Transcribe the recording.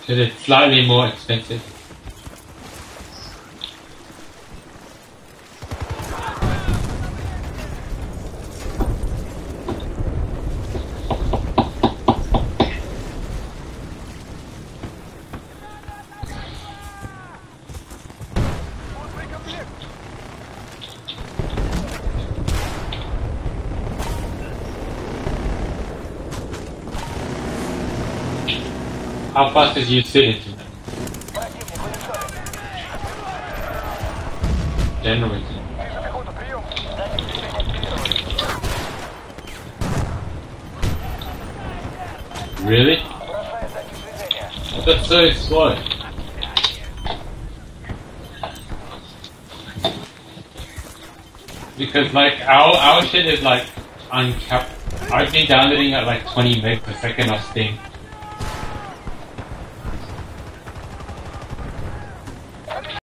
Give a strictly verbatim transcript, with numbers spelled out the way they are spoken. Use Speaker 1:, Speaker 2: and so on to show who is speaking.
Speaker 1: Because it's slightly more expensive. How fast is you sitting? Generally. Really? That's so slow. Because like our our shit is like uncapped. I've been downloading at like twenty meg per second of Steam.